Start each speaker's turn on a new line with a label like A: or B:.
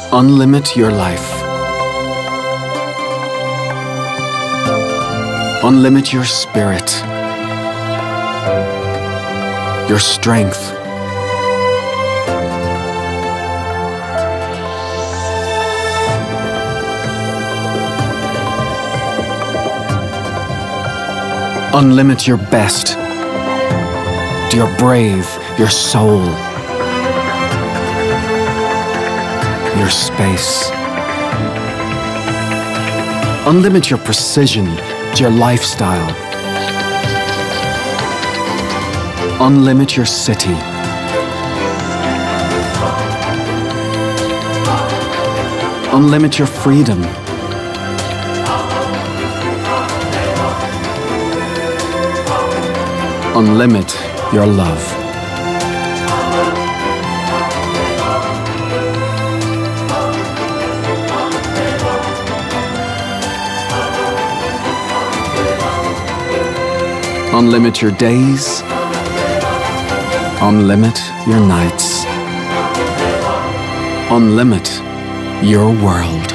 A: Unlimit your life. Unlimit your spirit, your strength. Unlimit your best, your brave, your soul, your space. Unlimit your precision, your lifestyle. Unlimit your city. Unlimit your freedom. Unlimit your love. Unlimit your days. Unlimit your nights. Unlimit your world.